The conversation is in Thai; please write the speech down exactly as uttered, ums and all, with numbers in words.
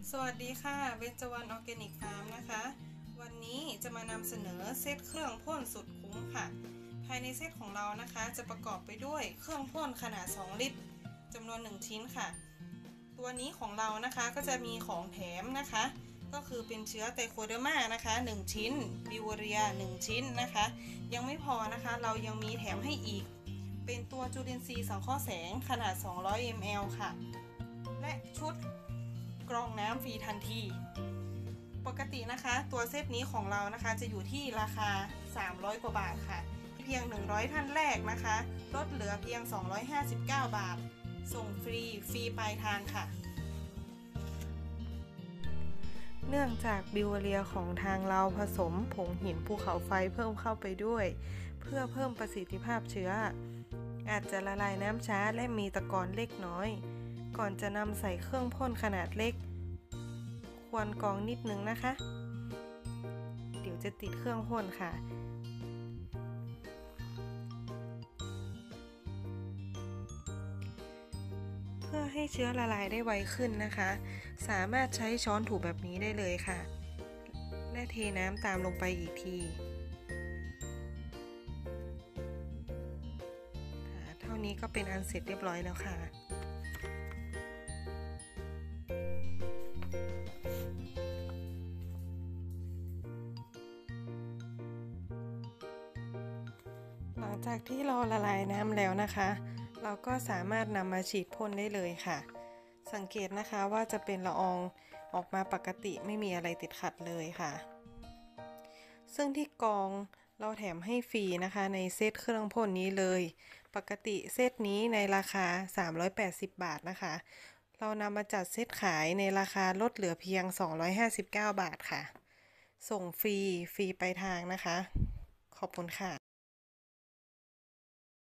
สวัสดีค่ะเบญจวรรณออร์แกนิกฟาร์มนะคะวันนี้จะมานำเสนอเซตเครื่องพ่นสุดคุ้มค่ะภายในเซตของเรานะคะจะประกอบไปด้วยเครื่องพ่นขนาดสองลิตรจำนวนหนึ่งชิ้นค่ะตัวนี้ของเรานะคะก็จะมีของแถมนะคะก็คือเป็นเชื้อไตโคเดอร์มานะคะหนึ่งชิ้นบิวเรียหนึ่งชิ้นนะคะยังไม่พอนะคะเรายังมีแถมให้อีกเป็นตัวจุลินทรีย์สังเคราะห์แสงขนาดสองร้อยมิลลิลิตร ค่ะและชุดกรองน้ำฟรีทันทีปกตินะคะตัวเซตนี้ของเรานะคะจะอยู่ที่ราคาสามร้อยกว่าบาทค่ะเพียงหนึ่งร้อยท่านแรกนะคะลดเหลือเพียงสองร้อยห้าสิบเก้าบาทส่งฟรีฟรีปลายทางค่ะเนื่องจากบิวเรียของทางเราผสมผงหินภูเขาไฟเพิ่มเข้าไปด้วยเพื่อเพิ่มประสิทธิภาพเชื้ออาจจะละลายน้ำช้าและมีตะกอนเล็กน้อยก่อนจะนำใส่เครื่องพ่นขนาดเล็กควรกรองนิดนึงนะคะเดี๋ยวจะติดเครื่องพ่นค่ะเพื่อให้เชื้อละลายได้ไวขึ้นนะคะสามารถใช้ช้อนถูแบบนี้ได้เลยค่ะและเทน้ำตามลงไปอีกทีเท่านี้ก็เป็นอันเสร็จเรียบร้อยแล้วค่ะหลังจากที่เราละลายน้ำแล้วนะคะเราก็สามารถนำมาฉีดพ่นได้เลยค่ะสังเกตนะคะว่าจะเป็นละอองออกมาปกติไม่มีอะไรติดขัดเลยค่ะซึ่งที่กองเราแถมให้ฟรีนะคะในเซตเครื่องพ่นนี้เลยปกติเซตนี้ในราคาสามร้อยแปดสิบบาทนะคะเรานำมาจัดเซตขายในราคาลดเหลือเพียงสองร้อยห้าสิบเก้าบาทค่ะส่งฟรีฟรีไปทางนะคะขอบคุณค่ะ